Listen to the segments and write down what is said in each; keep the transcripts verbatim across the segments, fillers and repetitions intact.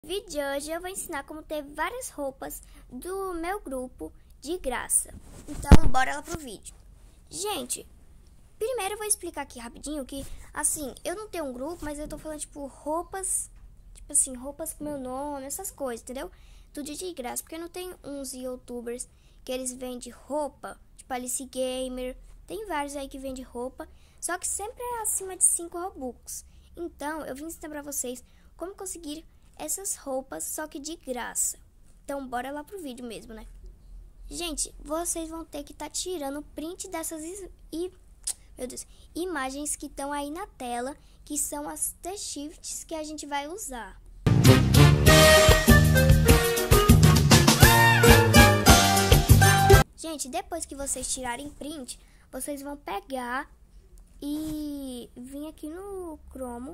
No vídeo de hoje eu vou ensinar como ter várias roupas do meu grupo de graça. Então, bora lá pro vídeo. Gente, primeiro eu vou explicar aqui rapidinho que, assim, eu não tenho um grupo, mas eu tô falando, tipo, roupas, tipo assim, roupas com meu nome, essas coisas, entendeu? Tudo de graça, porque não tem uns youtubers que eles vendem roupa, tipo Alice Gamer, tem vários aí que vendem roupa, só que sempre é acima de cinco Robux. Então, eu vim ensinar pra vocês como conseguir essas roupas, só que de graça. Então, bora lá pro vídeo mesmo, né? Gente, vocês vão ter que estar tá tirando print dessas e, meu Deus, imagens que estão aí na tela, que são as T-shifts que a gente vai usar. Gente, depois que vocês tirarem print, vocês vão pegar e vir aqui no Chrome.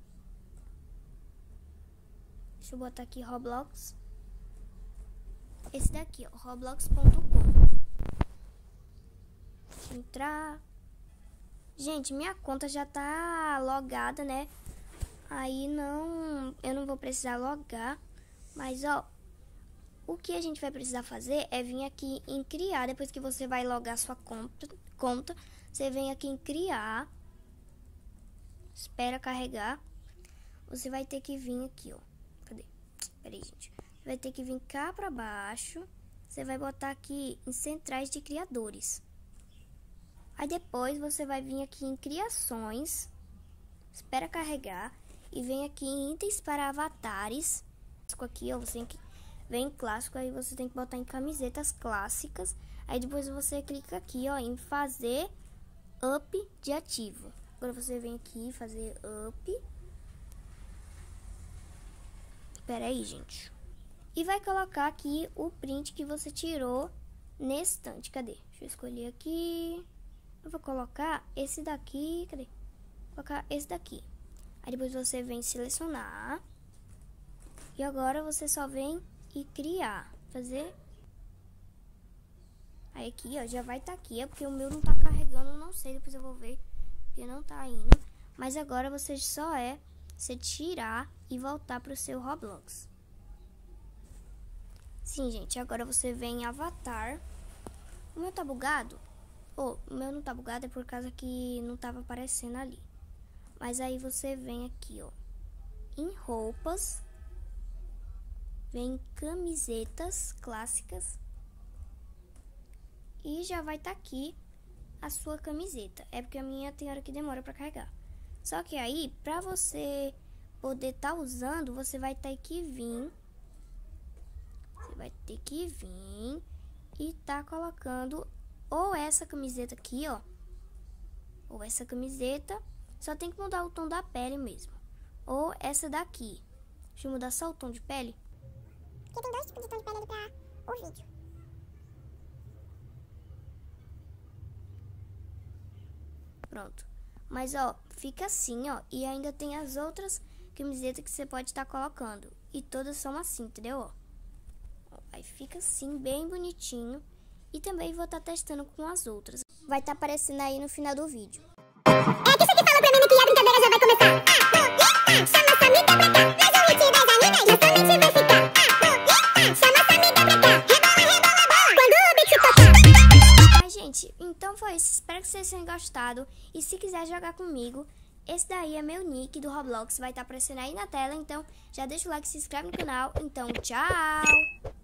Deixa eu botar aqui Roblox. Esse daqui, ó, roblox ponto com. Deixa eu entrar. Gente, minha conta já tá logada, né? Aí não, eu não vou precisar logar. Mas, ó, o que a gente vai precisar fazer é vir aqui em criar. Depois que você vai logar sua conta, conta, você vem aqui em criar. Espera carregar. Você vai ter que vir aqui, ó. Cadê? Peraí, gente. Você vai ter que vir cá pra baixo. Você vai botar aqui em centrais de criadores. Aí depois você vai vir aqui em criações. Espera carregar. E vem aqui em itens para avatares. Aqui, ó. Você vem em clássico. Aí você tem que botar em camisetas clássicas. Aí depois você clica aqui, ó, em fazer up de ativo. Agora você vem aqui fazer up. Espera aí, gente. E vai colocar aqui o print que você tirou nesse estante. Cadê? Deixa eu escolher aqui. Eu vou colocar esse daqui. Cadê? Vou colocar esse daqui. Aí depois você vem selecionar. E agora você só vem e criar. Fazer. Aí aqui, ó, já vai estar tá aqui. É porque o meu não tá carregando, não sei. Depois eu vou ver. Porque não tá indo. Mas agora você só é você tirar e voltar pro seu Roblox. Sim, gente, agora você vem em avatar. O meu tá bugado? Oh, o meu não tá bugado é por causa que não tava aparecendo ali. Mas aí você vem aqui, ó, em roupas. Vem em camisetas clássicas. E já vai estar tá aqui a sua camiseta. É porque a minha tem hora que demora pra carregar. Só que aí, pra você poder estar tá usando, você vai ter que vir. Você vai ter que vir e tá colocando ou essa camiseta aqui, ó. Ou essa camiseta. Só tem que mudar o tom da pele mesmo. Ou essa daqui. Deixa eu mudar só o tom de pele. Porque tem dois tipos de tom de pele ali pra o vídeo. Pronto. Mas, ó, fica assim, ó. E ainda tem as outras camisetas que você pode estar tá colocando. E todas são assim, entendeu? Ó. Aí fica assim, bem bonitinho. E também vou estar tá testando com as outras. Vai estar tá aparecendo aí no final do vídeo. É que você que falou pra mim que a brincadeira já vai começar. Ah, eita, chama essa amiga pra cá. Nós vamos te das amigas, justamente vai ficar. Ah, eita, chama essa amiga pra cá. Rebola, rebola, bola, quando o beat tocar. Ai, gente, então foi isso. Espero que vocês tenham gostado. E se quiser jogar comigo, esse daí é meu nick do Roblox. Vai estar tá aparecendo aí na tela. Então, já deixa o like, se inscreve no canal. Então, tchau!